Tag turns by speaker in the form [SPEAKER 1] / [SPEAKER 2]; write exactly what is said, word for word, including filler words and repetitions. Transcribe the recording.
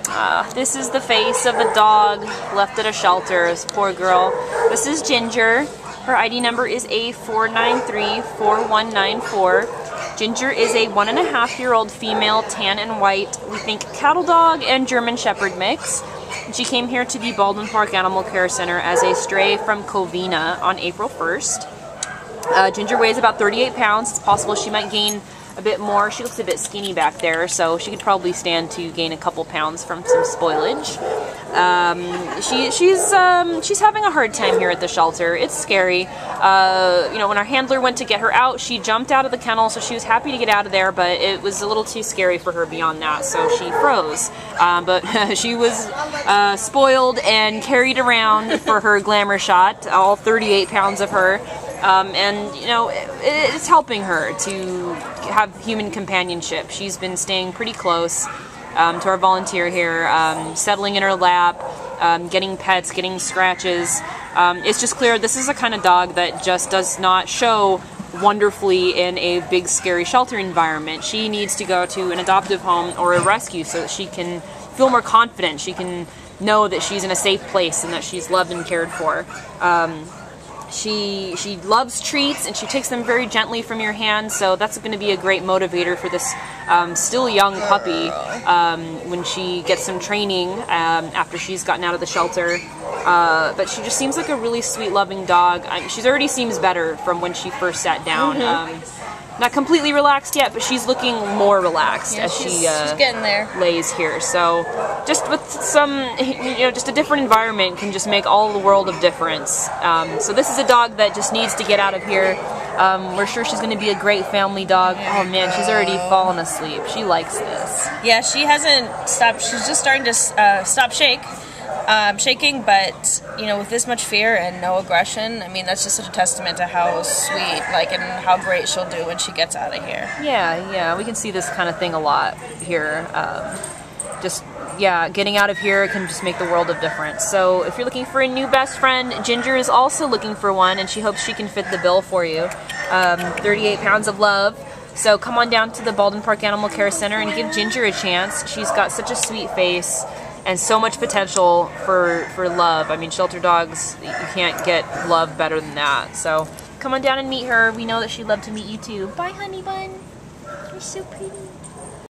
[SPEAKER 1] Uh, this is the face of a dog left at a shelter. This poor girl. This is Ginger. Her I D number is A four nine three four one nine four. Ginger is a one and a half year old female, tan and white, we think cattle dog and German Shepherd mix. She came here to the Baldwin Park Animal Care Center as a stray from Covina on April first. Uh, Ginger weighs about thirty-eight pounds. It's possible she might gain a bit more. She looks a bit skinny back there, so she could probably stand to gain a couple pounds from some spoilage. Um, she, she's um, she's having a hard time here at the shelter. It's scary. Uh, you know, when our handler went to get her out, she jumped out of the kennel, so she was happy to get out of there, but it was a little too scary for her beyond that, so she froze. Um, but she was uh, spoiled and carried around for her glamour shot, all thirty-eight pounds of her. Um, and, you know, it, it's helping her to have human companionship. She's been staying pretty close um, to our volunteer here, um, settling in her lap, um, getting pets, getting scratches. Um, it's just clear this is a kind of dog that just does not show wonderfully in a big, scary shelter environment. She needs to go to an adoptive home or a rescue so that she can feel more confident. She can know that she's in a safe place and that she's loved and cared for. Um, She she loves treats, and she takes them very gently from your hand, so that's going to be a great motivator for this um, still young puppy um, when she gets some training um, after she's gotten out of the shelter. Uh, but she just seems like a really sweet, loving dog. I, she's already seems better from when she first sat down. Mm-hmm. um, Not completely relaxed yet, but she's looking more relaxed
[SPEAKER 2] yeah,
[SPEAKER 1] as
[SPEAKER 2] she's,
[SPEAKER 1] she uh,
[SPEAKER 2] she's getting there.
[SPEAKER 1] lays here. So just with some, you know, just a different environment can just make all the world of difference. Um, so this is a dog that just needs to get out of here. Um, we're sure she's going to be a great family dog. Oh man, she's already fallen asleep. She likes this.
[SPEAKER 2] Yeah, she hasn't stopped. She's just starting to uh, stop shake. Um, shaking, but you know, with this much fear and no aggression, I mean, that's just such a testament to how sweet, like, and how great she'll do when she gets out of here.
[SPEAKER 1] Yeah, yeah, we can see this kind of thing a lot here. Um, just, yeah, getting out of here can just make the world of difference. So if you're looking for a new best friend, Ginger is also looking for one, and she hopes she can fit the bill for you. Um, thirty-eight pounds of love. So come on down to the Baldwin Park Animal Care Center and give Ginger a chance. She's got such a sweet face and so much potential for, for love. I mean, shelter dogs, you can't get love better than that. So come on down and meet her. We know that she'd love to meet you too. Bye, honey bun. You're so pretty.